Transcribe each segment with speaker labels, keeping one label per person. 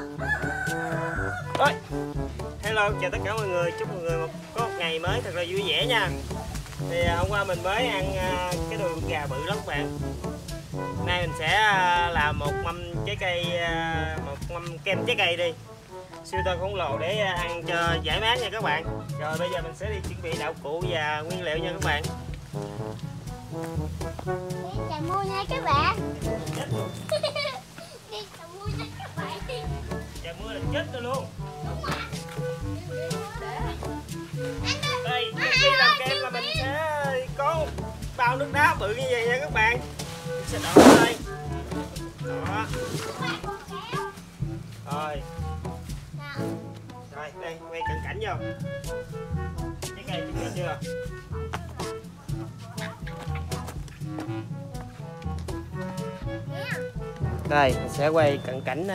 Speaker 1: Ôi, hello, chào tất cả mọi người, chúc mọi người có một ngày mới thật là vui vẻ nha. Thì hôm qua mình mới ăn cái đùi gà bự lắm các bạn. Nay mình sẽ làm một mâm trái cây, một mâm kem trái cây đi, siêu to khổng lồ để ăn cho giải mát nha các bạn. Rồi bây giờ mình sẽ đi chuẩn bị đạo cụ và nguyên liệu nha các bạn.
Speaker 2: Đi chào mua nha các bạn. Đi chào mua nha các bạn.
Speaker 1: Trời mưa là chết tôi luôn. Đây, trước khi làm kem là mình sẽ có một bao nước đá bự như vậy nha các bạn. Mình sẽ đổ vào đây. Đó. Rồi. Rồi, đây, quay cận cảnh vô. Trái cây chuẩn bị chưa? Đây, mình sẽ quay cận cảnh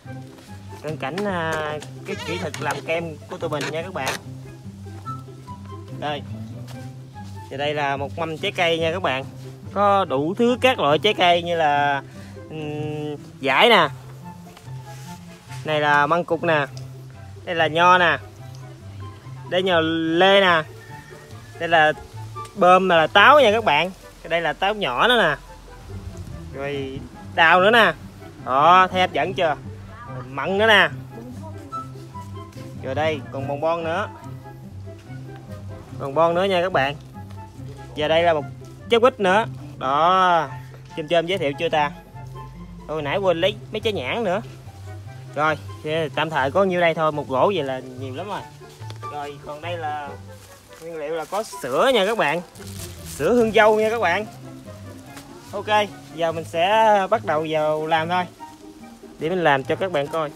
Speaker 1: cái kỹ thuật làm kem của tụi mình nha các bạn. Đây. Và đây là một mâm trái cây nha các bạn. Có đủ thứ các loại trái cây như là dải nè. Này là măng cụt nè. Đây là nho nè. Đây là lê nè. Đây là bơm là táo nha các bạn. Đây là táo nhỏ nữa nè. Rồi đào nữa nè. Đó, thấy hấp dẫn chưa? Mận nữa nè. Rồi đây còn bòn bon nữa. Còn bon nữa nha các bạn. Và đây là một trái quýt nữa. Đó, chôm giới thiệu chưa ta? Hồi nãy quên lấy mấy trái nhãn nữa. Rồi, tạm thời có nhiêu đây thôi, một gỗ vậy là nhiều lắm rồi. Rồi, còn đây là nguyên liệu là có sữa nha các bạn. Sữa hương dâu nha các bạn. Ok, giờ mình sẽ bắt đầu vào làm thôi. Để mình làm cho các bạn coi.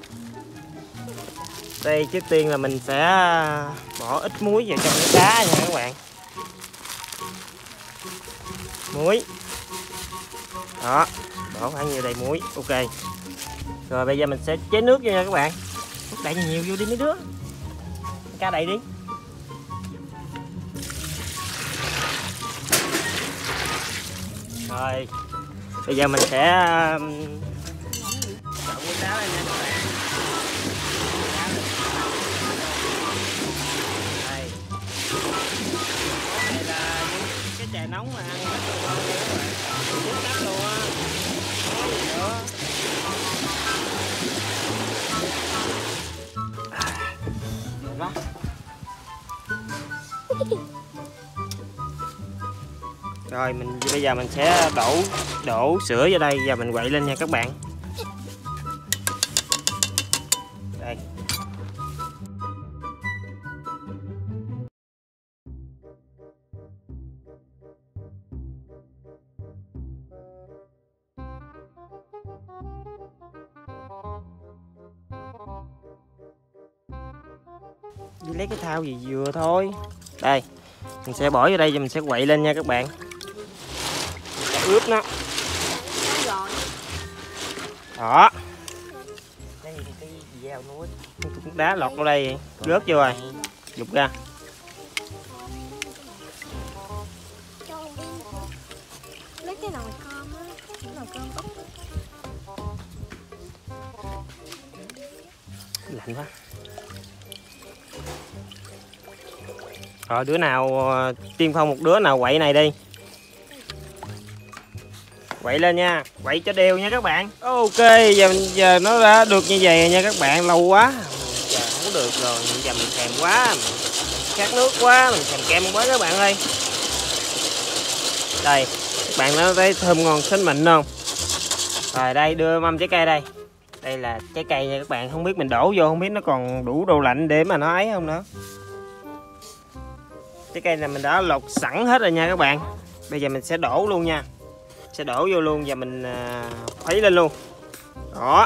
Speaker 1: Đây, trước tiên là mình sẽ bỏ ít muối vào trong nước đá nha các bạn. Muối. Đó, bỏ khoảng nhiêu đây muối. Ok. Rồi bây giờ mình sẽ chế nước vô nha các bạn. Đậy nhiều vô đi mấy đứa. Cá đậy đi. Rồi. Bây giờ mình sẽ trộn nước đá lên nha các bạn. Đây. Đây là những cái chè nóng mà ăn rất là ngon nha các bạn. Nước nắp luôn á. Có gì nữa. Đó. Rồi bây giờ mình sẽ đổ sữa vào đây và mình quậy lên nha các bạn. Đây. Đi lấy cái thau gì vừa thôi. Đây, mình sẽ bỏ vào đây và mình sẽ quậy lên nha các bạn. Mình sẽ ướp nó. Đó. Đây thì cái dao núi. Cục đá lọt vào đây, rớt vô rồi. Dục ra.
Speaker 2: Lấy cái nồi cơm á, cái nồi cơm úp.
Speaker 1: Lạnh quá. Rồi đứa nào tiên phong một đứa nào quậy này đi. Quậy lên nha, quậy cho đều nha các bạn. Ok, giờ nó đã được như vậy nha các bạn, lâu quá. Giờ không được rồi, giờ mình thèm quá, mình khát nước quá, mình thèm kem quá các bạn ơi. Đây, các bạn nó thấy thơm ngon xinh mịn không? Rồi đây, đưa mâm trái cây đây. Đây là trái cây nha các bạn, không biết mình đổ vô không biết nó còn đủ độ lạnh để mà nó ấy không nữa. Trái cây này mình đã lột sẵn hết rồi nha các bạn. Bây giờ mình sẽ đổ luôn nha. Sẽ đổ vô luôn và mình khuấy lên luôn. Đó.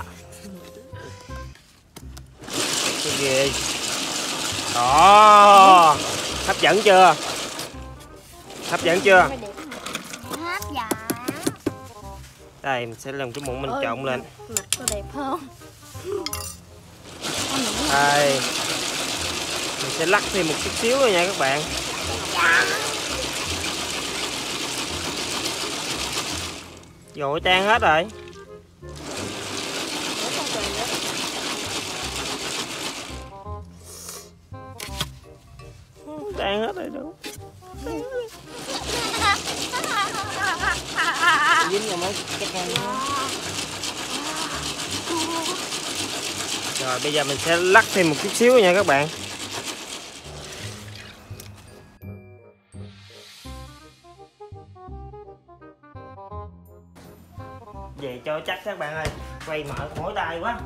Speaker 1: Cái gì? Đó. Hấp dẫn chưa? Hấp dẫn chưa?
Speaker 2: Hấp dẫn.
Speaker 1: Đây mình sẽ làm cái muỗng mình trộn lên.
Speaker 2: Mặt có đẹp không?
Speaker 1: Đây. Mình sẽ lắc thêm một chút xíu thôi nha các bạn. Rồi tan hết rồi. trái cây nữa. Rồi bây giờ mình sẽ lắc thêm một chút xíu nha các bạn. Về cho chắc các bạn ơi, quay mở mỏi tay quá.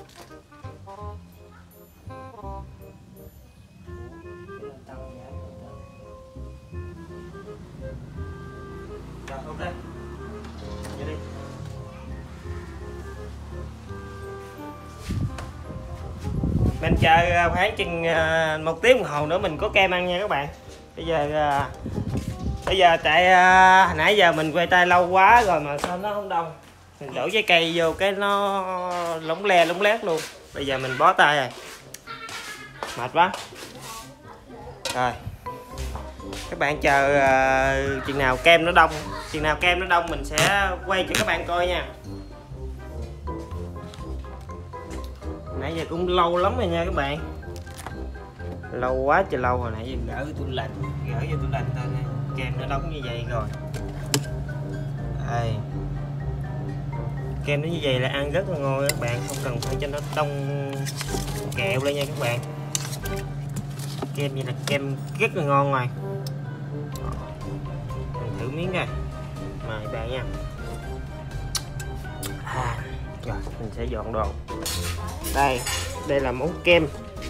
Speaker 1: Rồi ok, vậy đi. Mình chờ khoảng chừng 1 tiếng đồng hồ nữa mình có kem ăn nha các bạn. Bây giờ tại hồi nãy giờ mình quay tay lâu quá rồi mà sao nó không đông. Mình đổ trái cây vô cái nó lóng lét luôn. Bây giờ mình bó tay rồi, mệt quá. Rồi các bạn chờ chừng nào kem nó đông mình sẽ quay cho các bạn coi nha. Nãy giờ cũng lâu lắm rồi nha các bạn, lâu quá trời lâu. Hồi nãy giờ gỡ vô tủ lạnh thôi, kem nó đóng như vậy rồi. Đây, kem nó như vậy là ăn rất là ngon các bạn, không cần phải cho nó đông kẹo lên nha các bạn. Kem như là kem rất là ngon rồi. Mình thử miếng coi, mời bạn nha. Rồi mình sẽ dọn đồ. Đây là món kem.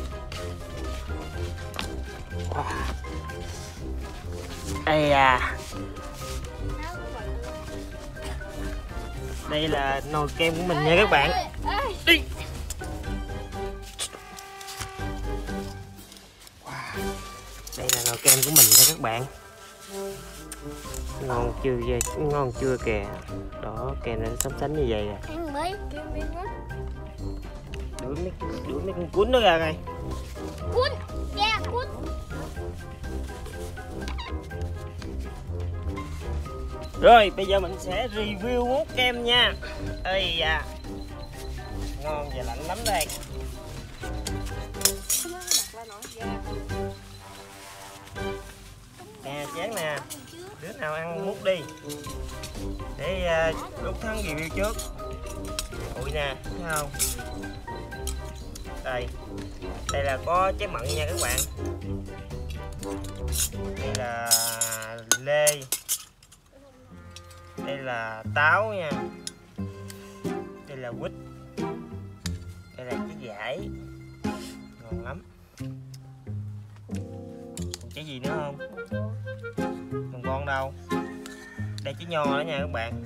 Speaker 1: Đây đây là nồi kem của mình nha các bạn. Đi. Đây là nồi kem của mình nha các bạn. Ngon chưa kìa. Đó, kem nó xám xánh như vậy nè. Đuổi mấy con cuốn nó ra coi. Cuốn. Rồi bây giờ mình sẽ review món kem nha. Ây da, ngon và lạnh lắm đây. Nè chén nè, đứa nào ăn múc đi để Út Thắng review trước. Ui nè, thấy không? Đây là có trái mận nha các bạn. Đây là lê. Đây là táo nha. Đây là quýt. Đây là trái vải. Ngon lắm. Còn trái gì nữa không? Còn con đâu? Đây trái nho đó nha các bạn.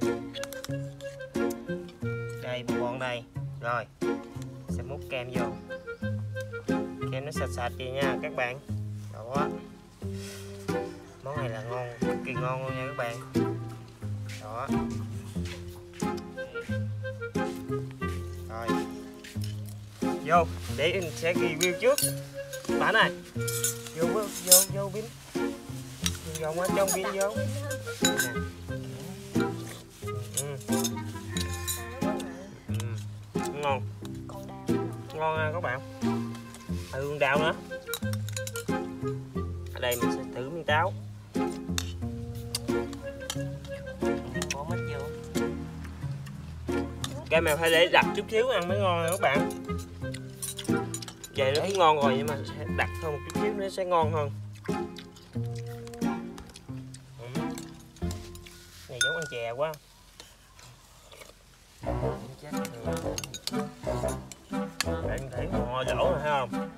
Speaker 1: Đây một con đây. Rồi sẽ múc kem vô. Kem nó sạch sạch vậy nha các bạn. Đó, món này là ngon, cực kỳ ngon luôn nha các bạn. Đó. Rồi vô để mình sẽ review trước bạn này. Vô Bím, vô qua trong Bím vô. Ngon nha các bạn. Con đào nữa. Ở đây mình sẽ thử miếng táo. Bỏ mít vô. Cái mà phải để đặt chút xíu ăn mới ngon nha các bạn. Vậy nó cũng ngon rồi nhưng mà sẽ đặt hơn một chút xíu nó sẽ ngon hơn. Này giống ăn chè quá. Bạn thấy mò dỗ rồi thấy không?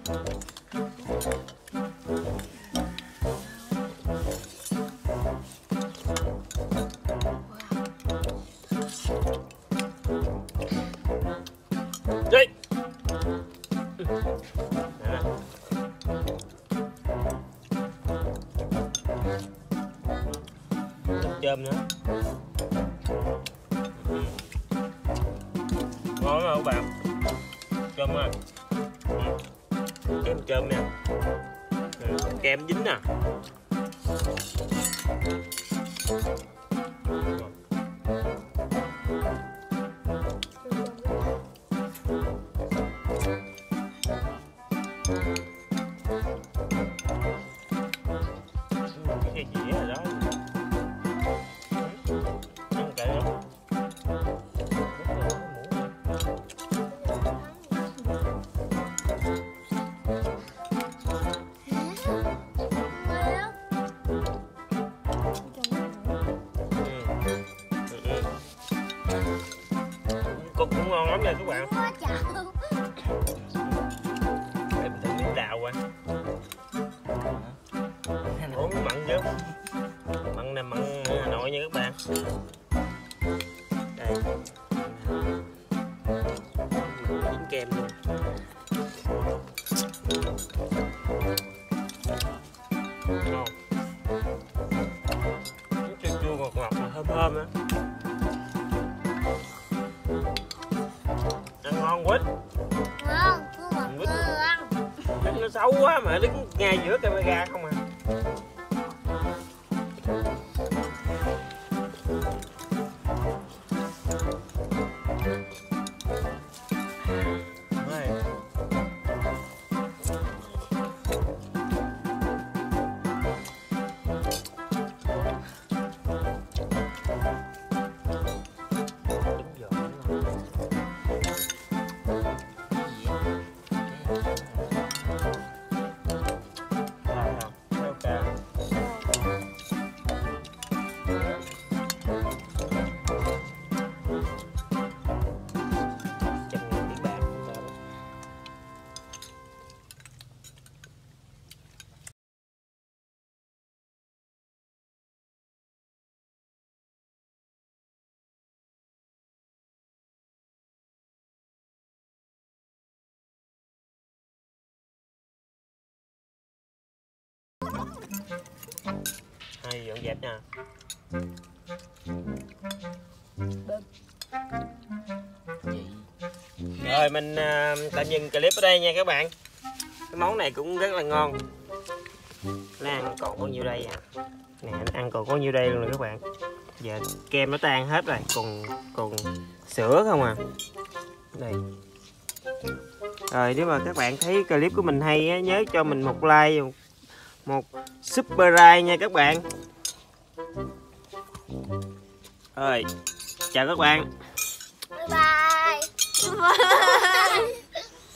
Speaker 1: Đi. Chôm nữa. Ngon không các bạn? Chôm à. Chôm nha. Kem dính nè. Cái dĩa rồi đó. Ăn kệ nữa. ngon lắm nha các bạn.
Speaker 2: Quá trời.
Speaker 1: Để mình thử miếng đào qua. Ủa mặn chứ. Mặn này mặn Hà Nội nha các bạn. Đây. Dính kem luôn. Ngon. Chua chua ngọt ngọt mà thơm thơm á. Ăn ngon quá.
Speaker 2: Ngon, cứ một
Speaker 1: Quýt.
Speaker 2: cơ ăn.
Speaker 1: Quýt nó xấu quá mà đứng ngay giữa camera không à. Hai dọn dẹp nha. Rồi mình tạm dừng clip ở đây nha các bạn. Cái món này cũng rất là ngon. Nó ăn còn có nhiêu đây à. Nè ăn còn có nhiêu đây luôn rồi các bạn. Giờ kem nó tan hết rồi, còn sữa không à. Đây. Rồi nếu mà các bạn thấy clip của mình hay á, nhớ cho mình một like, một super like nha các bạn. Rồi chào các bạn.
Speaker 2: Bye bye.